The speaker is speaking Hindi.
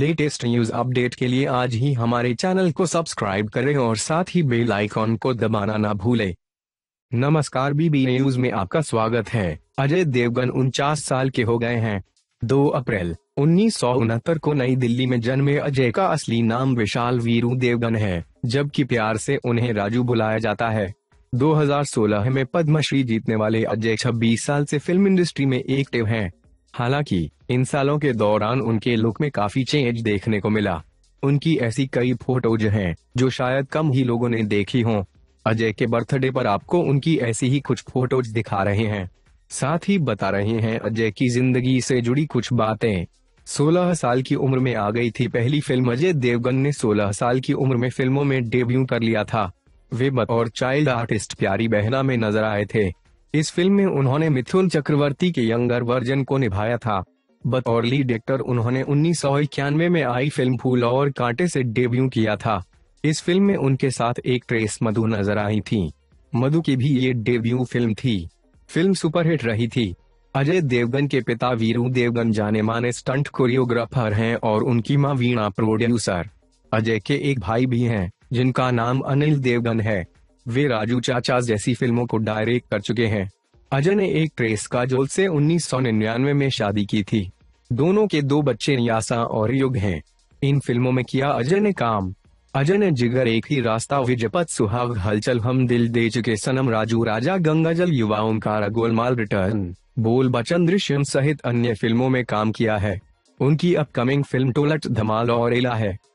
लेटेस्ट न्यूज अपडेट के लिए आज ही हमारे चैनल को सब्सक्राइब करें और साथ ही बेल आइकॉन को दबाना ना भूलें। नमस्कार, बीबी न्यूज में आपका स्वागत है। अजय देवगन 49 साल के हो गए हैं। 2 अप्रैल 1969 को नई दिल्ली में जन्मे अजय का असली नाम विशाल वीरू देवगन है, जबकि प्यार से उन्हें राजू बुलाया जाता है। 2016 में पद्म श्री जीतने वाले अजय 26 साल से फिल्म इंडस्ट्री में एक्टिव हैं। हालांकि इन सालों के दौरान उनके लुक में काफी चेंज देखने को मिला। उनकी ऐसी कई फोटोज हैं जो शायद कम ही लोगों ने देखी हों। अजय के बर्थडे पर आपको उनकी ऐसी ही कुछ फोटोज दिखा रहे हैं, साथ ही बता रहे हैं अजय की जिंदगी से जुड़ी कुछ बातें। 16 साल की उम्र में आ गई थी पहली फिल्म। अजय देवगन ने 16 साल की उम्र में फिल्मों में डेब्यू कर लिया था। वे बतौर चाइल्ड आर्टिस्ट प्यारी बहना में नजर आए थे। इस फिल्म में उन्होंने मिथुन चक्रवर्ती के यंगर वर्जन को निभाया था। बतौर लीड एक्टर उन्होंने 1991 में आई फिल्म फूल और कांटे से डेब्यू किया था। इस फिल्म में उनके साथ एक्ट्रेस मधु नजर आई थी। मधु की भी ये डेब्यू फिल्म थी। फिल्म सुपरहिट रही थी। अजय देवगन के पिता वीरू देवगन जाने माने स्टंट कोरियोग्राफर हैं और उनकी मां वीणा प्रोड्यूसर। अजय के एक भाई भी हैं जिनका नाम अनिल देवगन है। वे राजू चाचा जैसी फिल्मों को डायरेक्ट कर चुके हैं। अजय ने एक्ट्रेस काजोल से 1999 में शादी की थी। दोनों के 2 बच्चे यासा और युग हैं। इन फिल्मों में किया अजय ने काम। अजय ने जिगर, एक ही रास्ता, विजयपथ, सुहाग, हलचल, हम दिल दे चुके सनम, राजू राजा, गंगाजल, युवाओं का गोलमाल, रिटर्न, बोल बचन, दृश्यम सहित अन्य फिल्मों में काम किया है। उनकी अपकमिंग फिल्म टोलट, धमाल और एला है।